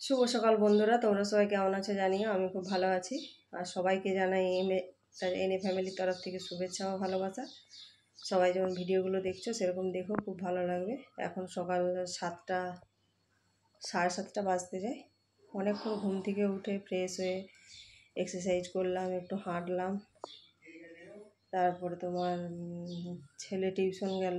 শুভ সকাল বন্ধুরা, তোমরা সবাই কেমন আছো জানিও। আমি খুব ভালো আছি। আর সবাইকে জানাই এনএ ফ্যামিলির তরফ থেকে শুভেচ্ছা ও ভালোবাসা। সবাই যেমন ভিডিওগুলো দেখছো সেরকম দেখো, খুব ভালো লাগবে। এখন সকাল 7টা, 7:30 বাজতে যায়। অনেকক্ষণ ঘুম থেকে উঠে ফ্রেশ হয়ে এক্সারসাইজ করলাম, একটু হাঁটলাম। তারপরে তোমার ছেলে টিউশন গেল,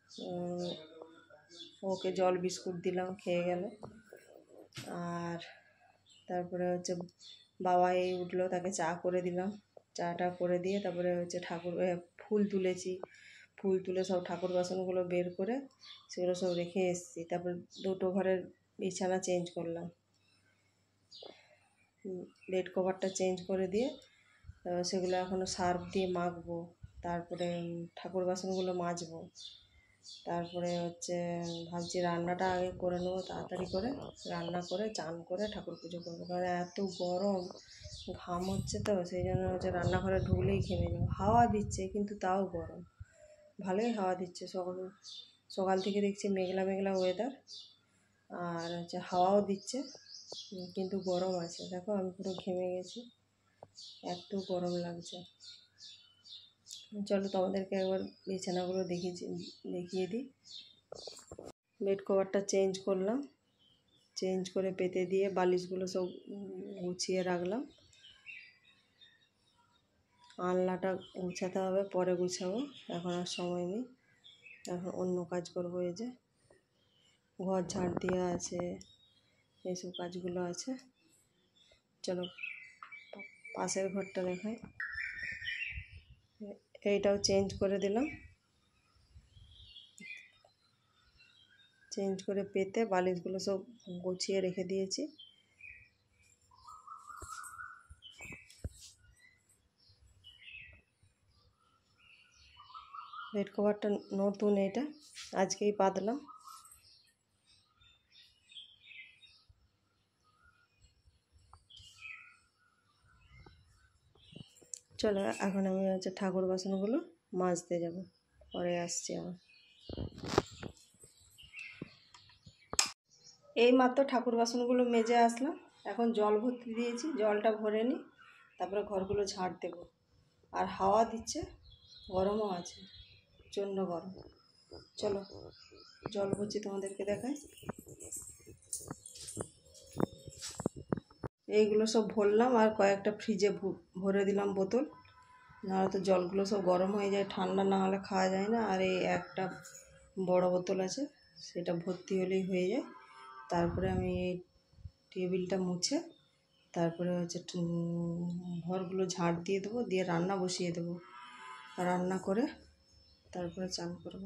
ওকে জল বিস্কুট দিলাম, খেয়ে গেল। আর তারপরে বাবা এই উঠলো, তাকে চা করে দিলাম। চাটা করে দিয়ে তারপরে ঠাকুর ফুল তুলেছি। ফুল তুলে সব ঠাকুর বাসনগুলো বের করে সেগুলো সব রেখে এসেছি। তারপর দুটো ঘরের বিছানা চেঞ্জ করলাম, বেড কভারটা চেঞ্জ করে দিয়ে সেগুলো এখনও সার্ফ দিয়ে মাখবো। তারপরে ঠাকুর বাসনগুলো মাজবো। তারপরে ভাবছি রান্নাটা আগে করে নেবো, তাড়াতাড়ি করে রান্না করে চান করে ঠাকুর পুজো করবো। কারণ এত গরম, ঘাম হচ্ছে, তো সেই জন্য রান্নাঘরে ঢুকলেই ঘেমে যাবো। হাওয়া দিচ্ছে কিন্তু তাও গরম, ভালোই হাওয়া দিচ্ছে। সকাল থেকে দেখছি মেঘলা মেঘলা ওয়েদার, আর হাওয়াও দিচ্ছে, কিন্তু গরম আছে। দেখো আমি পুরো ঘেমে গেছি, এত গরম লাগছে। চলো তোমাদেরকে একবার বিছানাগুলো দেখিয়ে দিই। বেড কভারটা চেঞ্জ করলাম, চেঞ্জ করে পেতে দিয়ে বালিশগুলো সব গুছিয়ে রাখলাম। আলনাটা গুছাতে হবে, পরে গুছাবো, এখন আর সময় নেই। এখন অন্য কাজ করবো। এই যে ঘর ঝাড় দেওয়া আছে, এইসব কাজগুলো আছে। চলো পাশের ঘরটা দেখাই। এইটাও চেঞ্জ করে দিলাম, চেঞ্জ করে পেতে বালিশগুলো সব গুছিয়ে রেখে দিয়েছি। বেড কভারটা নতুন, এটা আজকেই পাতলাম। চলো এখন আমি ঠাকুর বাসনগুলো মাজতে যাব, পরে আসছি আবার। এই মাত্র ঠাকুর বাসনগুলো মেজে আসলাম, এখন জল ভর্তি দিয়েছি, জলটা ভরে নিই, তারপরে ঘরগুলো ঝাড় দেব। আর হাওয়া দিচ্ছে, গরমও আছে, প্রচণ্ড গরম। চলো জল ভরছি, তোমাদেরকে দেখাই। এইগুলো সব ভরলাম, আর কয়েকটা ফ্রিজে ভরে দিলাম বোতল, নাহলে তো জলগুলো সব গরম হয়ে যায়, ঠান্ডা না হলে খাওয়া যায় না। আর এই একটা বড় বোতল আছে, সেটা ভর্তি হলেই হয়ে যায়। তারপরে আমি এই টেবিলটা মুছে তারপরে ঘরগুলো ঝাড় দিয়ে দেবো, দিয়ে রান্না বসিয়ে দেবো। রান্না করে তারপরে চান করব।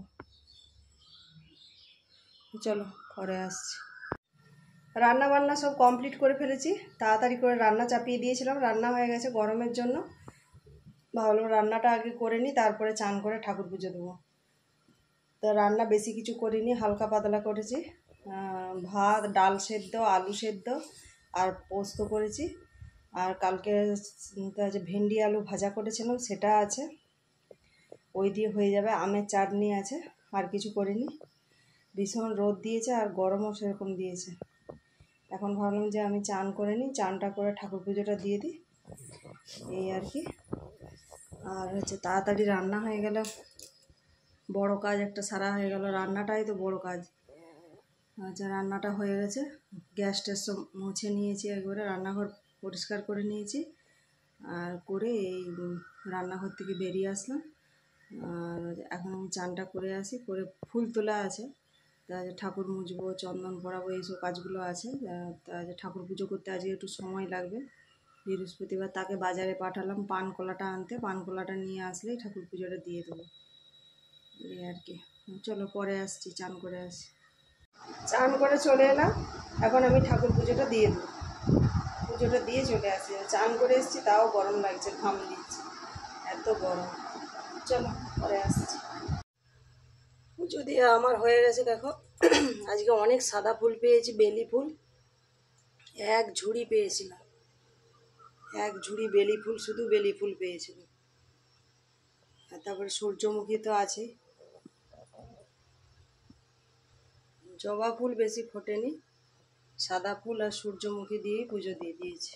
চলো পরে আসছি। রান্না বান্না সব কমপ্লিট করে ফেলেছি, তাড়াতাড়ি করে রান্না চাপিয়ে দিয়েছিলাম, রান্না হয়ে গেছে। গরমের জন্য ভাবলাম রান্নাটা আগে করে নিই, তারপরে চান করে ঠাকুর পুজো দেবো। তো রান্না বেশি কিছু করিনি, হালকা পাতলা করেছি। ভাত, ডাল সেদ্ধ, আলু সেদ্ধ আর পোস্ত করেছি। আর কালকে ভেন্ডি আলু ভাজা করেছিলাম, সেটা আছে, ওই দিয়ে হয়ে যাবে। আমের চাটনি আছে, আর কিছু করিনি। ভীষণ রোদ দিয়েছে আর গরমও সেরকম দিয়েছে। এখন ভাবলাম যে আমি চান করে নিই, চানটা করে ঠাকুর পুজোটা দিয়ে দিই, এই আর কি। আর তাড়াতাড়ি রান্না হয়ে গেল, বড় কাজ একটা সারা হয়ে গেল। রান্নাটাই তো বড় কাজ। রান্নাটা হয়ে গেছে, গ্যাস ট্যাস সব মুছে নিয়েছি, একবারে রান্নাঘর পরিষ্কার করে নিয়েছি। আর করে এই রান্নাঘর থেকে বেরিয়ে আসলাম। আর এখন আমি চানটা করে আসি, করে ফুল তোলা আছে, তা ঠাকুর মুছবো, চন্দন পরাবো, এইসব কাজগুলো আছে। তা ঠাকুর পুজো করতে আজকে একটু সময় লাগবে, বৃহস্পতিবার। তাকে বাজারে পাঠালাম পানকলাটা আনতে, পানকলাটা নিয়ে আসলেই ঠাকুর পুজোটা দিয়ে দেবো, এই আর কি। চলো পরে আসছি, চান করে আসি। চান করে চলে এলাম, এখন আমি ঠাকুর পুজোটা দিয়ে দেবো, পুজোটা দিয়ে চলে আসি। চান করে এসেছি, তাও গরম লাগছে, ঘাম দিচ্ছে, এত গরম। চলো পরে আসছি। পুজো দিয়ে আমার হয়ে গেছে, দেখো আজকে অনেক সাদা ফুল পেয়েছি, বেলি ফুল এক ঝুড়ি পেয়েছিলাম, এক ঝুড়ি বেলি ফুল, শুধু বেলি ফুল পেয়েছিলাম। আর তারপরে সূর্যমুখী তো আছে, জবা ফুল বেশি ফোটেনি, সাদা ফুল আর সূর্যমুখী দিয়েই পুজো দিয়ে দিয়েছি।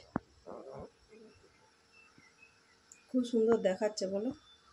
খুব সুন্দর দেখাচ্ছে বলো।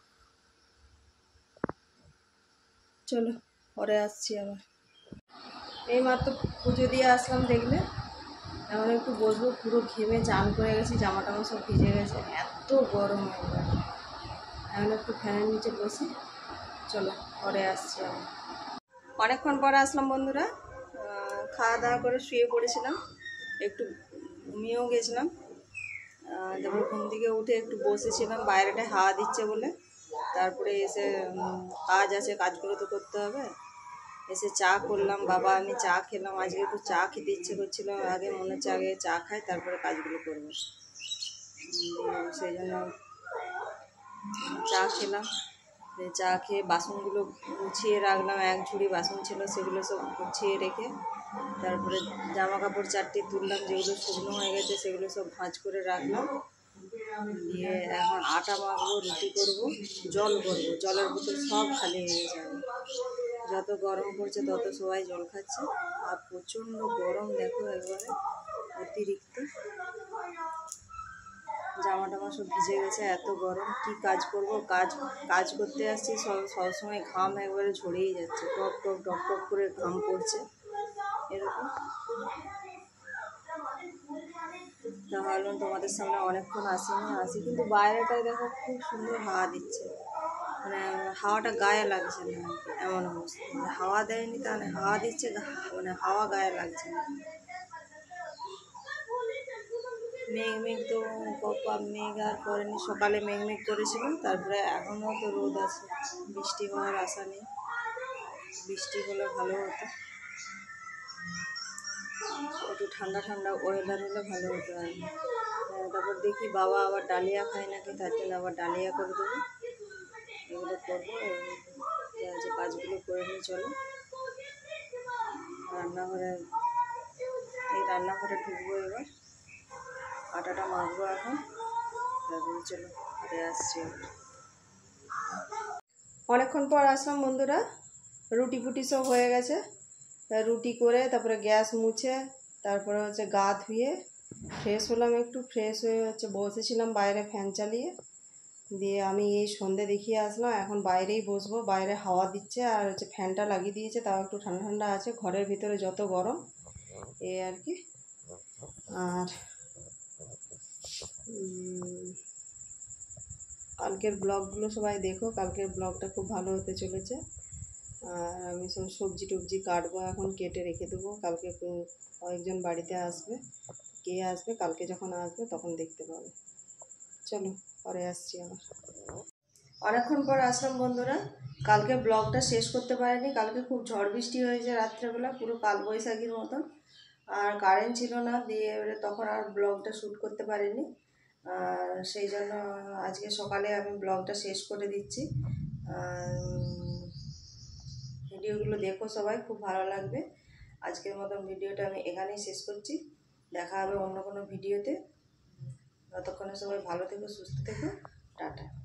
চলো পরে আসছি আবার। এইমাত্র পুজো দিয়ে আসলাম, দেখলে এখন একটু বসবো। পুরো ঘেমে চান করে গেছি, জামা টামা সব ভিজে গেছে, এত গরম একবার। এখন একটু ফ্যানের নিচে বসি। চলো পরে আসছি আবার। অনেকক্ষণ পরে আসলাম বন্ধুরা। খাওয়া দাওয়া করে শুয়ে পড়েছিলাম, একটু ঘুমিয়েও গেছিলাম। তারপর ঘুম থেকে উঠে একটু বসেছিলাম, বাইরেটায় হাওয়া দিচ্ছে বলে। তারপরে এসে কাজ আছে, কাজগুলো তো করতে হবে। এসে চা করলাম, বাবা আমি চা খেলাম। আজকে একটু চা খেতে ইচ্ছে করছিল, আগে মনে হচ্ছে আগে চা খাই তারপরে কাজগুলো করবো। সেই জন্য চা খেলাম। চা খেয়ে বাসনগুলো গুছিয়ে রাখলাম, এক ঝুড়ি বাসন ছিল সেগুলো সব গুছিয়ে রেখে তারপরে জামা কাপড় 4টে তুললাম, যেগুলো শুকনো হয়ে গেছে সেগুলো সব ভাঁজ করে রাখলাম। দিয়ে এখন আটা মাখবো, রুটি করবো, জল ভরবো। জলের বোতল সব খালি হয়ে গেছে। যত গরম পড়ছে তত সবাই জল খাচ্ছে, আর প্রচণ্ড গরম দেখো একবারে অতিরিক্ত। জামা টামা সব ভিজে গেছে, এত গরম। কি কাজ করব, কাজ করতে আসছি সবসময় ঘাম একবারে ঝরেই যাচ্ছে, টপ টপ টপ টপ করে ঘাম পড়ছে এরকম। তা ভাবলাম তোমাদের সামনে অনেকক্ষণ আসি, কিন্তু বাইরেটায় দেখো খুব সুন্দর হাওয়া দিচ্ছে, মানে হাওয়াটা গায়ে লাগছে না, এমন অবস্থা। হাওয়া দেয়নি তাহলে হাওয়া দিচ্ছে, মানে হাওয়া গায়ে লাগছে না। মেঘ তো মেঘ আর করেনি, সকালে মেঘ করেছিল, তারপরে এখনও তো রোদ আছে, বৃষ্টি হওয়ার আশা নেই। বৃষ্টি হলে ভালো হতো, একটু ঠান্ডা ঠান্ডা ওয়েদার হলে ভালো হতো আর কি। তারপর দেখি বাবা আবার ডালিয়া খায় নাকি, তার জন্য আবার ডালিয়া করে দেবো। এগুলো করবো, যে কাজগুলো করে নিয়ে চলো রান্নাঘরে। এই রান্নাঘরে ঢুকবো এবার, আটাটা মাখবো এখন, তারপরে চলো ঘরে আসছি। অনেকক্ষণ পর আসলাম বন্ধুরা, রুটি ফুটি সব হয়ে গেছে। রুটি করে তারপরে গ্যাস মুছে তারপরে হচ্ছে গা ধুয়ে ফ্রেশ হলাম, একটু ফ্রেশ হয়ে হচ্ছে বসেছিলাম বাইরে ফ্যান চালিয়ে। দিয়ে আমি এই সন্ধে দেখিয়ে আসলাম, এখন বাইরেই বসবো, বাইরে হাওয়া দিচ্ছে আর হচ্ছে ফ্যানটা লাগিয়ে দিয়েছে, তাও একটু ঠান্ডা ঠান্ডা আছে। ঘরের ভিতরে যত গরম এই আর কি। আর কালকের ব্লগগুলো সবাই দেখো, কালকের ব্লগটা খুব ভালো হতে চলেছে। আর আমি সব সবজি টবজি কাটবো, এখন কেটে রেখে দেবো। কালকে কয়েকজন বাড়িতে আসবে, কে আসবে কালকে যখন আসবে তখন দেখতে পাবে। চলো পরে আসছি আবার। অনেকক্ষণ পর আসলাম বন্ধুরা। কালকে ব্লগটা শেষ করতে পারিনি, কালকে খুব ঝড় বৃষ্টি হয়েছে রাত্রেবেলা, পুরো কালবৈশাখীর মতন। আর কারেন্ট ছিল না, দিয়ে এবারে তখন আর ব্লগটা শ্যুট করতে পারিনি। সেই জন্য আজকে সকালে আমি ব্লগটা শেষ করে দিচ্ছি। ভিডিওগুলো দেখো সবাই, খুব ভালো লাগবে। আজকের মতন ভিডিওটা আমি এখানেই শেষ করছি, দেখা হবে অন্য কোনো ভিডিওতে। ততক্ষণে সবাই ভালো থেকো, সুস্থ থেকো, টাটা।